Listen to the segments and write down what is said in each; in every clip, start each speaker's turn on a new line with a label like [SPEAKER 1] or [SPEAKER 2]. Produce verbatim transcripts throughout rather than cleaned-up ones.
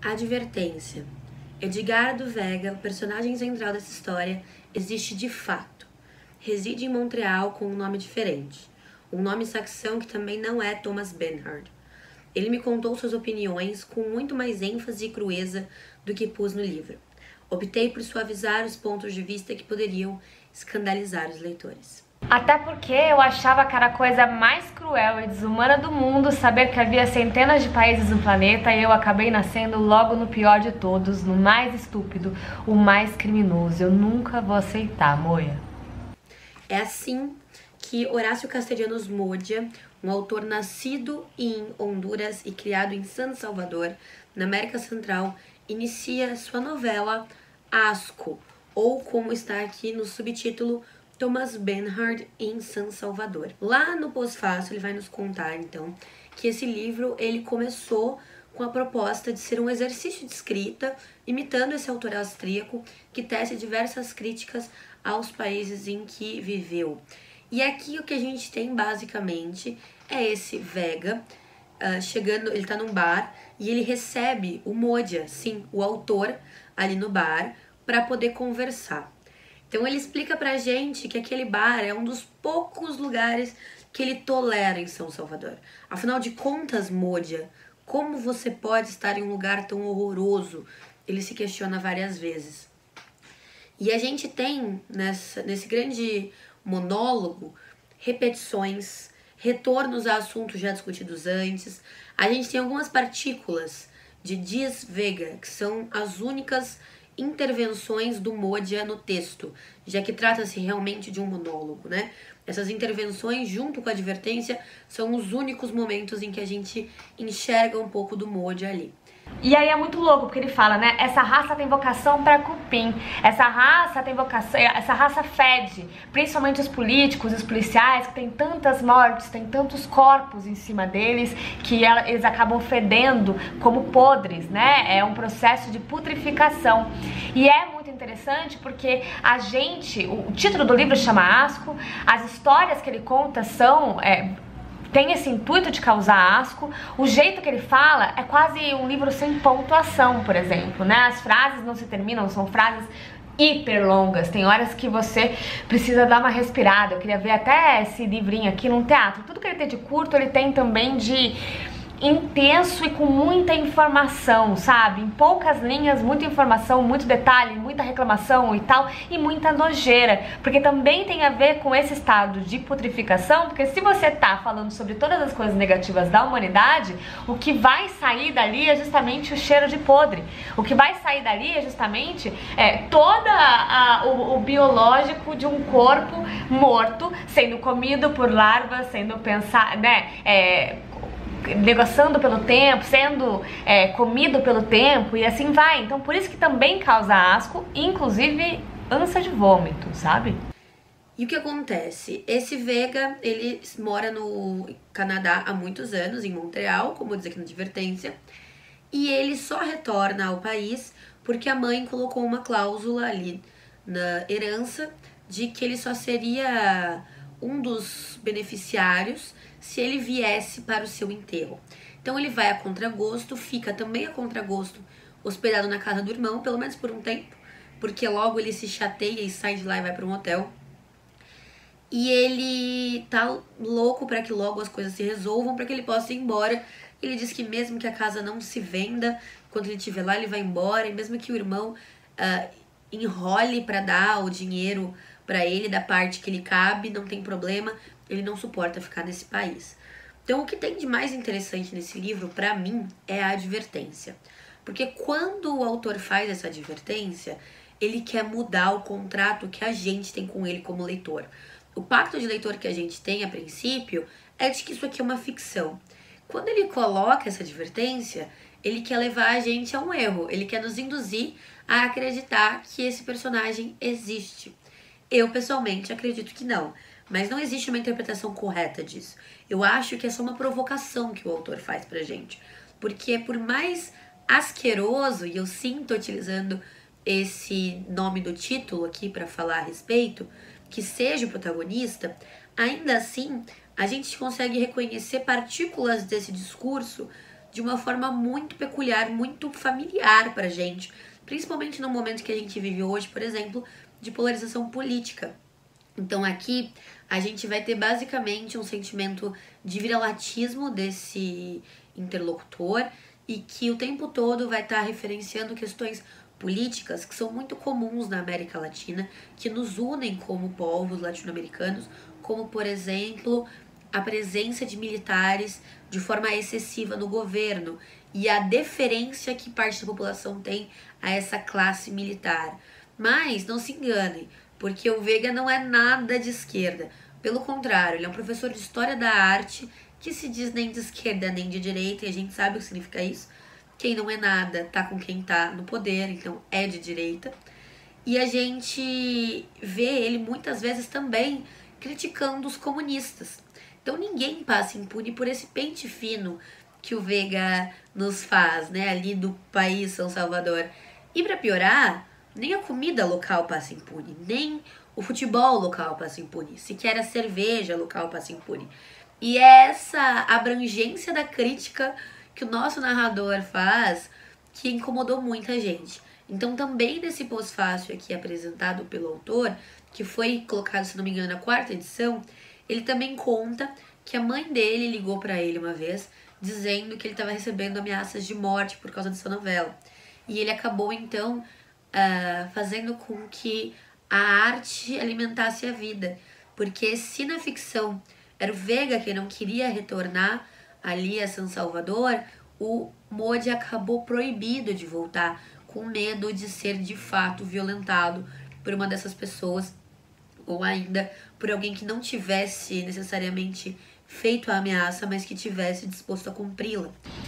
[SPEAKER 1] Advertência. Edgardo Vega, o personagem central dessa história, existe de fato. Reside em Montreal com um nome diferente. Um nome saxão que também não é Thomas Bernhard. Ele me contou suas opiniões com muito mais ênfase e crueza do que pus no livro. Optei por suavizar os pontos de vista que poderiam escandalizar os leitores.
[SPEAKER 2] Até porque eu achava que era a coisa mais cruel e desumana do mundo saber que havia centenas de países no planeta e eu acabei nascendo logo no pior de todos, no mais estúpido, o mais criminoso. Eu nunca vou aceitar, Moia.
[SPEAKER 1] É assim que Horácio Castellanos Modia, um autor nascido em Honduras e criado em San Salvador, na América Central, inicia sua novela Asco, ou como está aqui no subtítulo, Thomas Bernhard em San Salvador. Lá no pós-fácil ele vai nos contar, então, que esse livro ele começou com a proposta de ser um exercício de escrita, imitando esse autor austríaco que tece diversas críticas aos países em que viveu. E aqui o que a gente tem basicamente é esse Vega uh, chegando, ele tá num bar e ele recebe o Modia, sim, o autor, ali no bar, para poder conversar. Então ele explica pra gente que aquele bar é um dos poucos lugares que ele tolera em São Salvador. Afinal de contas, Modia, como você pode estar em um lugar tão horroroso? Ele se questiona várias vezes. E a gente tem nessa, nesse grande monólogo repetições, retornos a assuntos já discutidos antes. A gente tem algumas partículas de Dias Vega, que são as únicas intervenções do Modia no texto, já que trata-se realmente de um monólogo, né? Essas intervenções, junto com a advertência, são os únicos momentos em que a gente enxerga um pouco do Modia ali.
[SPEAKER 2] E aí é muito louco, porque ele fala, né, essa raça tem vocação para cupim, essa raça tem vocação, essa raça fede, principalmente os políticos, os policiais, que tem tantas mortes, tem tantos corpos em cima deles, que ela, eles acabam fedendo como podres, né, é um processo de putrificação. E é muito interessante porque a gente, o título do livro chama Asco, as histórias que ele conta são... É, tem esse intuito de causar asco, o jeito que ele fala é quase um livro sem pontuação, por exemplo, né? As frases não se terminam, são frases hiper longas, tem horas que você precisa dar uma respirada. Eu queria ver até esse livrinho aqui num teatro. Tudo que ele tem de curto, ele tem também de intenso e com muita informação, sabe? Em poucas linhas, muita informação, muito detalhe, muita reclamação e tal, e muita nojeira, porque também tem a ver com esse estado de putrificação, porque se você tá falando sobre todas as coisas negativas da humanidade, o que vai sair dali é justamente o cheiro de podre. O que vai sair dali é justamente é, toda a, o, o biológico de um corpo morto, sendo comido por larvas, sendo pensado, né, é, negociando pelo tempo, sendo é, comido pelo tempo e assim vai. Então por isso que também causa asco, inclusive ânsia de vômito, sabe?
[SPEAKER 1] E o que acontece? Esse Vega, ele mora no Canadá há muitos anos, em Montreal, como diz aqui na advertência, e ele só retorna ao país porque a mãe colocou uma cláusula ali na herança de que ele só seria um dos beneficiários se ele viesse para o seu enterro. Então ele vai a contragosto, fica também a contragosto, hospedado na casa do irmão, pelo menos por um tempo, porque logo ele se chateia e sai de lá e vai para um hotel. E ele tá louco para que logo as coisas se resolvam, para que ele possa ir embora. Ele diz que mesmo que a casa não se venda, quando ele estiver lá ele vai embora, e mesmo que o irmão uh, enrole para dar o dinheiro para ele da parte que ele cabe, não tem problema, ele não suporta ficar nesse país. Então o que tem de mais interessante nesse livro, para mim, é a advertência. Porque quando o autor faz essa advertência, ele quer mudar o contrato que a gente tem com ele como leitor. O pacto de leitor que a gente tem, a princípio, é de que isso aqui é uma ficção. Quando ele coloca essa advertência, ele quer levar a gente a um erro. Ele quer nos induzir a acreditar que esse personagem existe. Eu, pessoalmente, acredito que não. Mas não existe uma interpretação correta disso. Eu acho que é só uma provocação que o autor faz pra gente. Porque por mais asqueroso, e eu sinto utilizando esse nome do título aqui para falar a respeito, que seja o protagonista, ainda assim a gente consegue reconhecer partículas desse discurso de uma forma muito peculiar, muito familiar pra gente, principalmente no momento que a gente vive hoje, por exemplo, de polarização política. Então aqui a gente vai ter basicamente um sentimento de viralatismo desse interlocutor e que o tempo todo vai estar referenciando questões políticas que são muito comuns na América Latina, que nos unem como povos latino-americanos, como, por exemplo, a presença de militares de forma excessiva no governo e a deferência que parte da população tem a essa classe militar. Mas não se enganem, porque o Veiga não é nada de esquerda. Pelo contrário, ele é um professor de História da Arte que se diz nem de esquerda nem de direita, e a gente sabe o que significa isso. Quem não é nada tá com quem tá no poder, então é de direita. E a gente vê ele muitas vezes também criticando os comunistas. Então ninguém passa impune por esse pente fino que o Veiga nos faz, né, ali do país São Salvador. E pra piorar, nem a comida local passa impune, nem o futebol local passa impune, sequer a cerveja local passa impune. E é essa abrangência da crítica que o nosso narrador faz que incomodou muita gente. Então também nesse pós-fácil aqui apresentado pelo autor, que foi colocado, se não me engano, na quarta edição, ele também conta que a mãe dele ligou para ele uma vez, dizendo que ele estava recebendo ameaças de morte por causa dessa novela. E ele acabou, então, uh, fazendo com que a arte alimentasse a vida. Porque se na ficção era o Veiga que não queria retornar ali a São Salvador, o Modi acabou proibido de voltar, com medo de ser de fato violentado por uma dessas pessoas, ou ainda por alguém que não tivesse necessariamente feito a ameaça, mas que tivesse disposto a cumpri-la.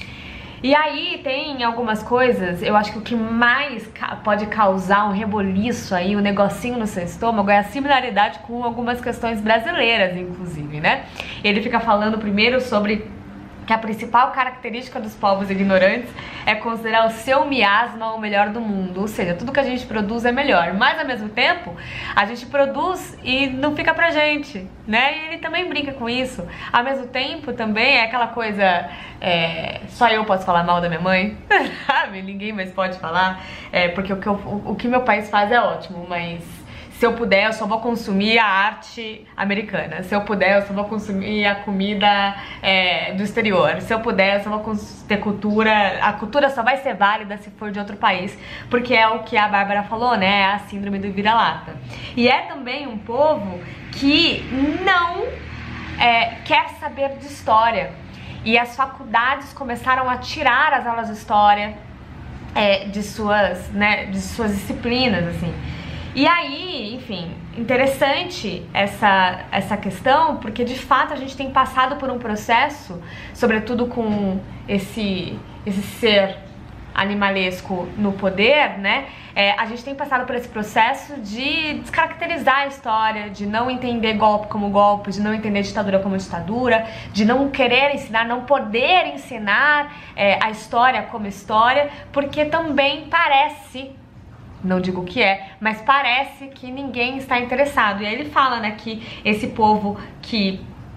[SPEAKER 2] E aí tem algumas coisas, eu acho que o que mais pode causar um reboliço aí, um negocinho no seu estômago, é a similaridade com algumas questões brasileiras, inclusive, né? Ele fica falando primeiro sobre que a principal característica dos povos ignorantes é considerar o seu miasma o melhor do mundo, ou seja, tudo que a gente produz é melhor, mas ao mesmo tempo a gente produz e não fica pra gente, né? E ele também brinca com isso. Ao mesmo tempo também é aquela coisa, é, só eu posso falar mal da minha mãe, sabe? Ninguém mais pode falar, é, porque o que, eu, o que meu país faz é ótimo, mas se eu puder, eu só vou consumir a arte americana. Se eu puder, eu só vou consumir a comida é, do exterior. Se eu puder, eu só vou ter cultura. A cultura só vai ser válida se for de outro país, porque é o que a Bárbara falou, né? A síndrome do vira-lata. E é também um povo que não é, quer saber de história. E as faculdades começaram a tirar as aulas de história é, de, suas, né, de suas disciplinas, assim. E aí, enfim, interessante essa, essa questão, porque de fato a gente tem passado por um processo, sobretudo com esse, esse ser animalesco no poder, né? É, a gente tem passado por esse processo de descaracterizar a história, de não entender golpe como golpe, de não entender ditadura como ditadura, de não querer ensinar, não poder ensinar é, a história como história, porque também parece... não digo o que é, mas parece que ninguém está interessado. E aí ele fala, né, que esse povo que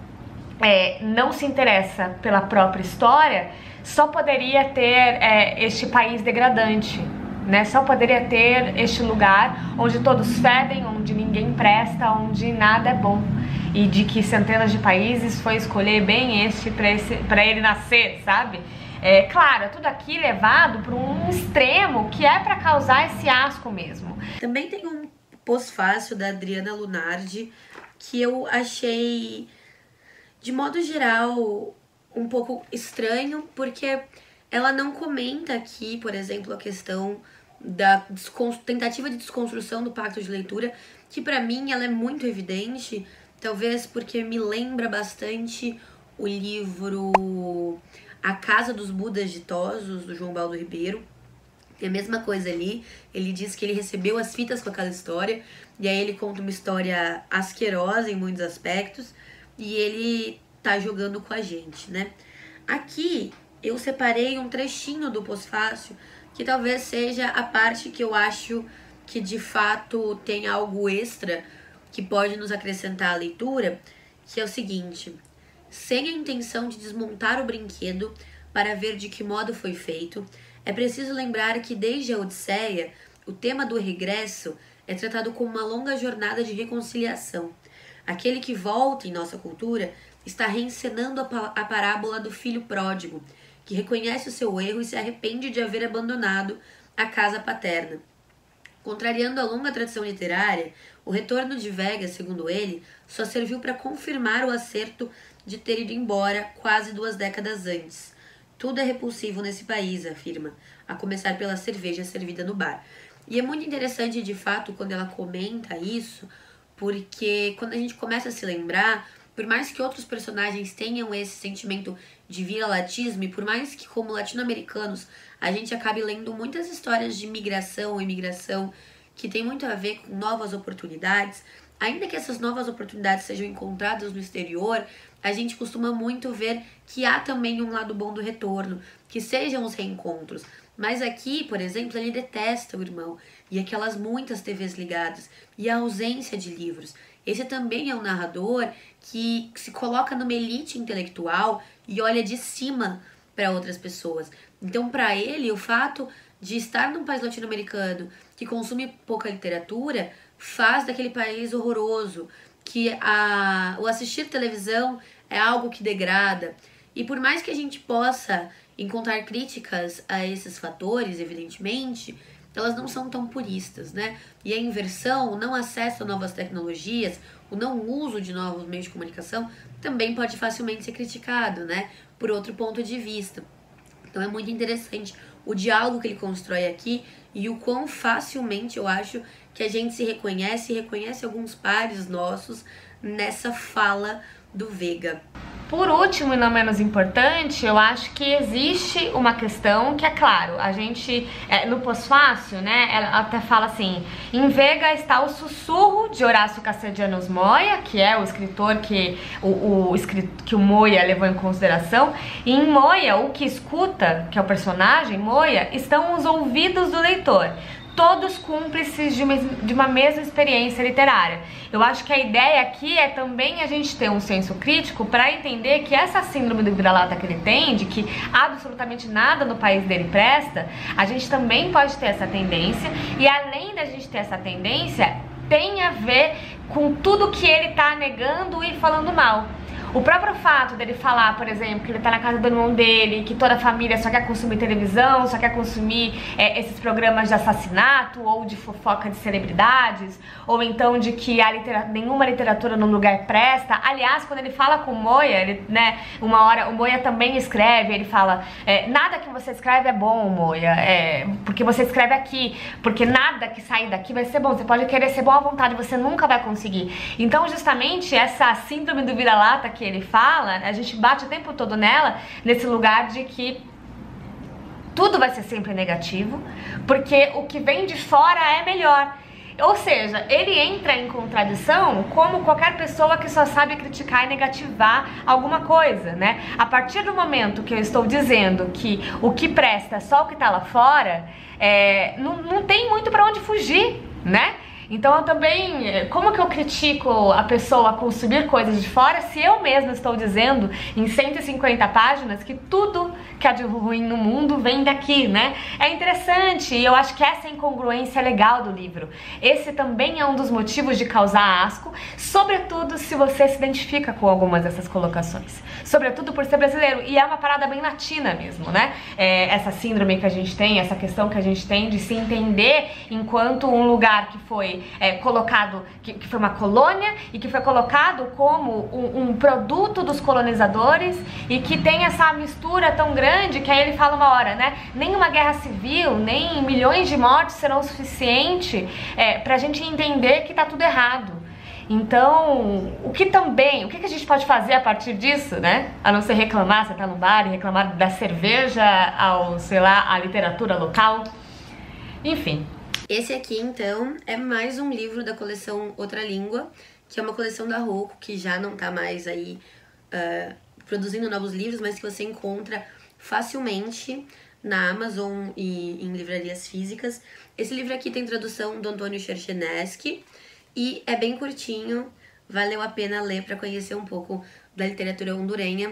[SPEAKER 2] é, não se interessa pela própria história só poderia ter é, este país degradante, né? Só poderia ter este lugar onde todos fedem, onde ninguém presta, onde nada é bom. E de que centenas de países foi escolher bem este para ele nascer, sabe? É claro, é tudo aqui levado para um extremo que é para causar esse asco mesmo.
[SPEAKER 1] Também tem um pós-fácil da Adriana Lunardi que eu achei, de modo geral, um pouco estranho, porque ela não comenta aqui, por exemplo, a questão da tentativa de desconstrução do pacto de leitura, que para mim ela é muito evidente, talvez porque me lembra bastante o livro A Casa dos Budas Ditosos, do João Baldo Ribeiro. É a mesma coisa ali, ele diz que ele recebeu as fitas com aquela história, e aí ele conta uma história asquerosa em muitos aspectos, e ele tá jogando com a gente, né? Aqui eu separei um trechinho do pós-fácil, que talvez seja a parte que eu acho que de fato tem algo extra que pode nos acrescentar à leitura, que é o seguinte: sem a intenção de desmontar o brinquedo, para ver de que modo foi feito, é preciso lembrar que desde a Odisseia, o tema do regresso é tratado como uma longa jornada de reconciliação. Aquele que volta em nossa cultura está reencenando a parábola do filho pródigo, que reconhece o seu erro e se arrepende de haver abandonado a casa paterna. Contrariando a longa tradição literária, o retorno de Vegas, segundo ele, só serviu para confirmar o acerto de ter ido embora quase duas décadas antes. Tudo é repulsivo nesse país, afirma, a começar pela cerveja servida no bar. E é muito interessante, de fato, quando ela comenta isso, porque quando a gente começa a se lembrar, por mais que outros personagens tenham esse sentimento de vira-latismo, e por mais que, como latino-americanos, a gente acabe lendo muitas histórias de migração e imigração que tem muito a ver com novas oportunidades, ainda que essas novas oportunidades sejam encontradas no exterior, a gente costuma muito ver que há também um lado bom do retorno, que sejam os reencontros. Mas aqui, por exemplo, ele detesta o irmão e aquelas muitas T Vs ligadas e a ausência de livros. Esse também é um narrador que se coloca numa elite intelectual e olha de cima para outras pessoas. Então, para ele, o fato de estar num país latino-americano que consome pouca literatura faz daquele país horroroso, que a, o assistir televisão é algo que degrada. E por mais que a gente possa encontrar críticas a esses fatores, evidentemente, elas não são tão puristas, né? E a inversão, o não acesso a novas tecnologias, o não uso de novos meios de comunicação, também pode facilmente ser criticado, né? Por outro ponto de vista. Então é muito interessante o diálogo que ele constrói aqui e o quão facilmente eu acho que a gente se reconhece e reconhece alguns pares nossos nessa fala do Vega.
[SPEAKER 2] Por último e não menos importante, eu acho que existe uma questão que é claro, a gente, é, no pós-fácil, né, ela até fala assim, em Vega está o sussurro de Horácio Castellanos Moya, que é o escritor que o, o, que o Moya levou em consideração, e em Moya, o que escuta, que é o personagem Moya, estão os ouvidos do leitor. Todos cúmplices de uma, de uma mesma experiência literária. Eu acho que a ideia aqui é também a gente ter um senso crítico para entender que essa síndrome do vira-lata que ele tem, de que absolutamente nada no país dele presta, a gente também pode ter essa tendência, e além da gente ter essa tendência, tem a ver com tudo que ele tá negando e falando mal. O próprio fato dele falar, por exemplo, que ele tá na casa do irmão dele, que toda a família só quer consumir televisão, só quer consumir é, esses programas de assassinato ou de fofoca de celebridades, ou então de que a literatura, nenhuma literatura num lugar presta. Aliás, quando ele fala com o Moya, ele, né, uma hora, o Moya também escreve, ele fala, é, nada que você escreve é bom, Moya, é, porque você escreve aqui, porque nada que sair daqui vai ser bom, você pode querer ser bom à vontade, você nunca vai conseguir. Então, justamente, essa síndrome do vira-lata que ele fala, a gente bate o tempo todo nela, nesse lugar de que tudo vai ser sempre negativo, porque o que vem de fora é melhor. Ou seja, ele entra em contradição como qualquer pessoa que só sabe criticar e negativar alguma coisa, né? A partir do momento que eu estou dizendo que o que presta é só o que tá lá fora, é, não, não tem muito pra onde fugir, né? Então eu também, como que eu critico a pessoa a consumir coisas de fora se eu mesma estou dizendo em cento e cinquenta páginas que tudo que há de ruim no mundo vem daqui, né? É interessante e eu acho que essa incongruência é legal do livro. Esse também é um dos motivos de causar asco, sobretudo se você se identifica com algumas dessas colocações. Sobretudo por ser brasileiro, e é uma parada bem latina mesmo, né? É, essa síndrome que a gente tem, essa questão que a gente tem de se entender enquanto um lugar que foi É, colocado, que, que foi uma colônia e que foi colocado como um, um produto dos colonizadores e que tem essa mistura tão grande que aí ele fala uma hora, né? Nenhuma guerra civil, nem milhões de mortes serão o suficiente é, pra gente entender que tá tudo errado. Então, o que também, o que, que a gente pode fazer a partir disso, né? A não ser reclamar, você tá no bar e reclamar da cerveja ao, sei lá, a literatura local. Enfim.
[SPEAKER 1] Esse aqui, então, é mais um livro da coleção Outra Língua, que é uma coleção da Rocco, que já não tá mais aí uh, produzindo novos livros, mas que você encontra facilmente na Amazon e em livrarias físicas. Esse livro aqui tem tradução do Antônio Cherchenesky e é bem curtinho, valeu a pena ler para conhecer um pouco da literatura hondurenha,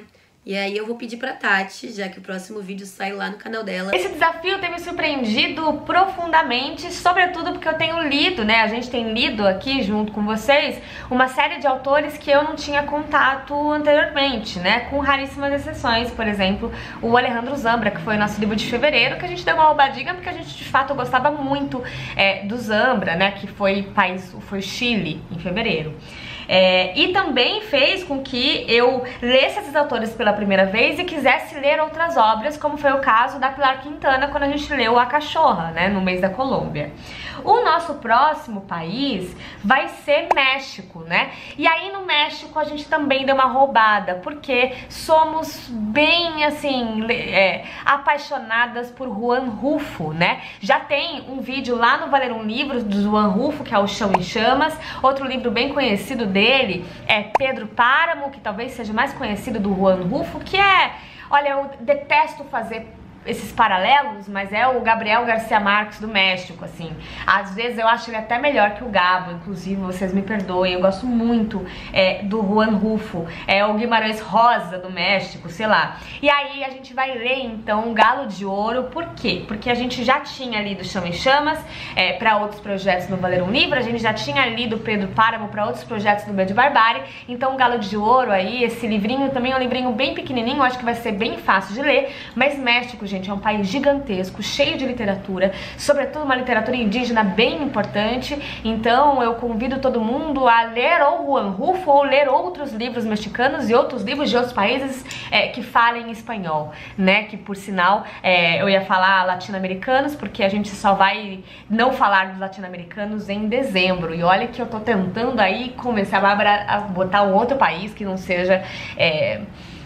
[SPEAKER 1] E aí eu vou pedir pra Tati, já que o próximo vídeo sai lá no canal dela.
[SPEAKER 2] Esse desafio tem me surpreendido profundamente, sobretudo porque eu tenho lido, né, a gente tem lido aqui junto com vocês, uma série de autores que eu não tinha contato anteriormente, né, com raríssimas exceções. Por exemplo, o Alejandro Zambra, que foi o nosso livro de fevereiro, que a gente deu uma roubadinha porque a gente de fato gostava muito é, do Zambra, né, que foi país, foi Chile em fevereiro. É, e também fez com que eu lesse esses autores pela primeira vez e quisesse ler outras obras, como foi o caso da Pilar Quintana quando a gente leu A Cachorra, né, no mês da Colômbia. O nosso próximo país vai ser México, né? E aí no México a gente também deu uma roubada, porque somos bem, assim, é, apaixonadas por Juan Rulfo, né? Já tem um vídeo lá no Valer um Livro do Juan Rulfo, que é O Chão em Chamas. Outro livro bem conhecido dele é Pedro Páramo, que talvez seja mais conhecido do Juan Rulfo, que é, olha, eu detesto fazer esses paralelos, mas é o Gabriel Garcia Marques do México, assim. Às vezes eu acho ele até melhor que o Gabo, inclusive, vocês me perdoem, eu gosto muito é, do Juan Rulfo, é o Guimarães Rosa do México, sei lá. E aí a gente vai ler, então, o Galo de Ouro. Por quê? Porque a gente já tinha lido Chão em Chamas é, para outros projetos no Valer um Livro, a gente já tinha lido Pedro Páramo para outros projetos no Bed Barbárie, então o Galo de Ouro aí, esse livrinho também é um livrinho bem pequenininho, acho que vai ser bem fácil de ler, mas México, gente, é um país gigantesco, cheio de literatura, sobretudo uma literatura indígena bem importante. Então eu convido todo mundo a ler ou Juan Rulfo ou ler outros livros mexicanos e outros livros de outros países é, que falem espanhol, né? Que por sinal é, eu ia falar latino-americanos, porque a gente só vai não falar dos latino-americanos em dezembro. E olha que eu tô tentando aí começar a, Bárbara, a botar um outro país que não seja é,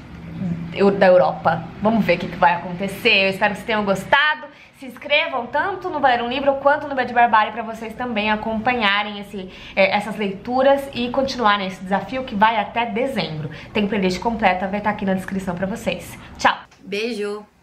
[SPEAKER 2] da Europa. Vamos ver o que, que vai acontecer. Eu espero que vocês tenham gostado. Se inscrevam tanto no Valer um Livro quanto no Bed Barbárie para vocês também acompanharem esse, é, essas leituras e continuarem esse desafio que vai até dezembro. Tem playlist completa, vai estar aqui na descrição para vocês. Tchau!
[SPEAKER 1] Beijo!